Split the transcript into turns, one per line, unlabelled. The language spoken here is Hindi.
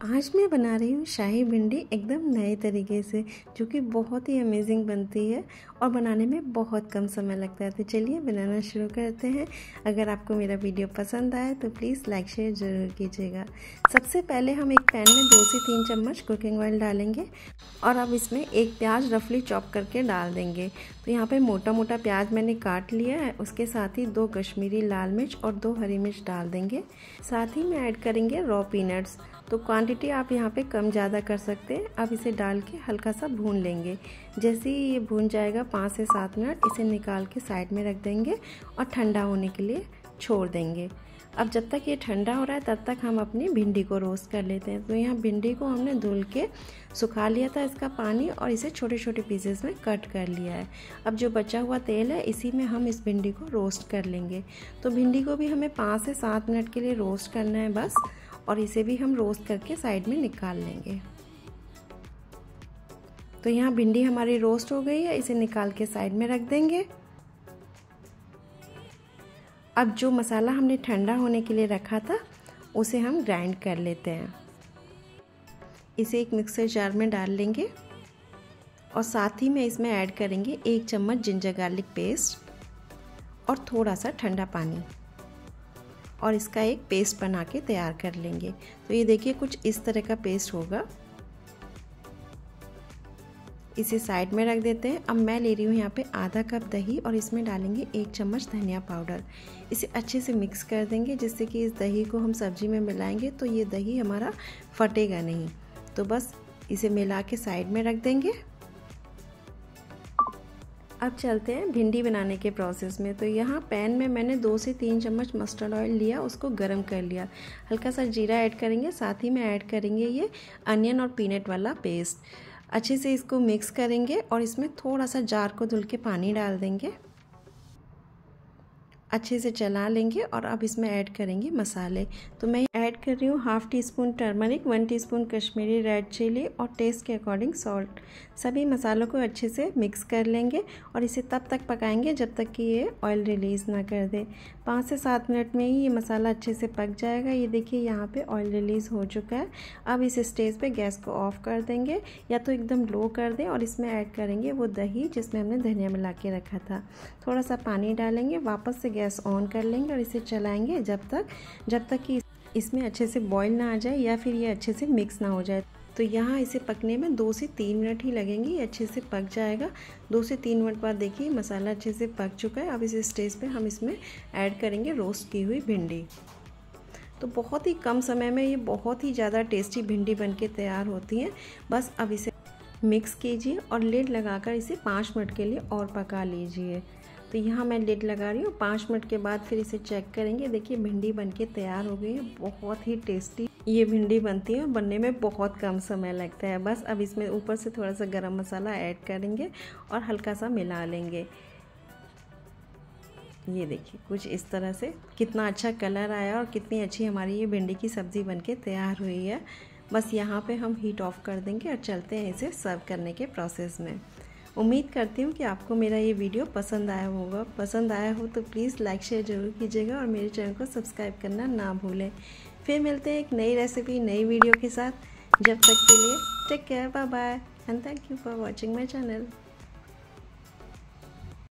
आज मैं बना रही हूँ शाही भिंडी एकदम नए तरीके से, जो कि बहुत ही अमेजिंग बनती है और बनाने में बहुत कम समय लगता है। तो चलिए बनाना शुरू करते हैं। अगर आपको मेरा वीडियो पसंद आए तो प्लीज़ लाइक शेयर ज़रूर कीजिएगा। सबसे पहले हम एक पैन में 2 से 3 चम्मच कुकिंग ऑयल डालेंगे और अब इसमें एक प्याज रफली चॉप करके डाल देंगे। तो यहाँ पे मोटा मोटा प्याज मैंने काट लिया है। उसके साथ ही 2 कश्मीरी लाल मिर्च और 2 हरी मिर्च डाल देंगे। साथ ही में ऐड करेंगे रॉ पीनट्स। तो क्वांटिटी आप यहाँ पे कम ज़्यादा कर सकते हैं। अब इसे डाल के हल्का सा भून लेंगे। जैसे ही ये भून जाएगा 5 से 7 मिनट इसे निकाल के साइड में रख देंगे और ठंडा होने के लिए छोड़ देंगे। अब जब तक ये ठंडा हो रहा है तब तक हम अपनी भिंडी को रोस्ट कर लेते हैं। तो यहाँ भिंडी को हमने धुल के सुखा लिया था इसका पानी और इसे छोटे छोटे पीसेस में कट कर लिया है। अब जो बचा हुआ तेल है इसी में हम इस भिंडी को रोस्ट कर लेंगे। तो भिंडी को भी हमें 5 से 7 मिनट के लिए रोस्ट करना है बस, और इसे भी हम रोस्ट करके साइड में निकाल लेंगे। तो यहाँ भिंडी हमारी रोस्ट हो गई है, इसे निकाल के साइड में रख देंगे। अब जो मसाला हमने ठंडा होने के लिए रखा था उसे हम ग्राइंड कर लेते हैं। इसे एक मिक्सर जार में डाल लेंगे और साथ ही में इसमें ऐड करेंगे 1 चम्मच जिंजर गार्लिक पेस्ट और थोड़ा सा ठंडा पानी, और इसका एक पेस्ट बना के तैयार कर लेंगे। तो ये देखिए कुछ इस तरह का पेस्ट होगा। इसे साइड में रख देते हैं। अब मैं ले रही हूँ यहाँ पे आधा कप दही और इसमें डालेंगे 1 चम्मच धनिया पाउडर। इसे अच्छे से मिक्स कर देंगे, जिससे कि इस दही को हम सब्जी में मिलाएंगे तो ये दही हमारा फटेगा नहीं। तो बस इसे मिला के साइड में रख देंगे। अब चलते हैं भिंडी बनाने के प्रोसेस में। तो यहाँ पैन में मैंने 2 से 3 चम्मच मस्टर्ड ऑयल लिया, उसको गरम कर लिया। हल्का सा जीरा ऐड करेंगे, साथ ही में ऐड करेंगे ये अनियन और पीनट वाला पेस्ट। अच्छे से इसको मिक्स करेंगे और इसमें थोड़ा सा जार को धुल के पानी डाल देंगे। अच्छे से चला लेंगे और अब इसमें ऐड करेंगे मसाले। तो मैं ऐड कर रही हूँ 1/2 teaspoon turmeric, 1 teaspoon Kashmiri red chili और टेस्ट के अकॉर्डिंग सॉल्ट। सभी मसालों को अच्छे से मिक्स कर लेंगे और इसे तब तक पकाएंगे जब तक कि ये ऑयल रिलीज़ ना कर दे। 5 से 7 मिनट में ही ये मसाला अच्छे से पक जाएगा। ये देखिए यहाँ पे ऑयल रिलीज़ हो चुका है। अब इस स्टेज पे गैस को ऑफ कर देंगे या तो एकदम लो कर दें और इसमें ऐड करेंगे वो दही जिसमें हमने धनिया मिला के रखा था। थोड़ा सा पानी डालेंगे, वापस से गैस ऑन कर लेंगे और इसे चलाएंगे जब तक कि इसमें अच्छे से बॉईल ना आ जाए या फिर ये अच्छे से मिक्स ना हो जाए। तो यहाँ इसे पकने में 2 से 3 मिनट ही लगेंगे, ये अच्छे से पक जाएगा। 2 से 3 मिनट बाद देखिए मसाला अच्छे से पक चुका है। अब इस स्टेज पे हम इसमें ऐड करेंगे रोस्ट की हुई भिंडी। तो बहुत ही कम समय में ये बहुत ही ज़्यादा टेस्टी भिंडी बनके तैयार होती है। बस अब इसे मिक्स कीजिए और लिड लगाकर इसे 5 मिनट के लिए और पका लीजिए। तो यहाँ मैं लिड लगा रही हूँ। 5 मिनट के बाद फिर इसे चेक करेंगे। देखिए भिंडी बनके तैयार हो गई है। बहुत ही टेस्टी ये भिंडी बनती है, बनने में बहुत कम समय लगता है। बस अब इसमें ऊपर से थोड़ा सा गरम मसाला ऐड करेंगे और हल्का सा मिला लेंगे। ये देखिए कुछ इस तरह से कितना अच्छा कलर आया और कितनी अच्छी हमारी ये भिंडी की सब्ज़ी बनके तैयार हुई है। बस यहाँ पे हम हीट ऑफ कर देंगे और चलते हैं इसे सर्व करने के प्रोसेस में। उम्मीद करती हूँ कि आपको मेरा ये वीडियो पसंद आया होगा। पसंद आया हो तो प्लीज़ लाइक शेयर ज़रूर कीजिएगा और मेरे चैनल को सब्सक्राइब करना ना भूलें। फिर मिलते हैं एक नई रेसिपी नई वीडियो के साथ। जब तक के लिए take care, bye bye and thank you for watching my channel.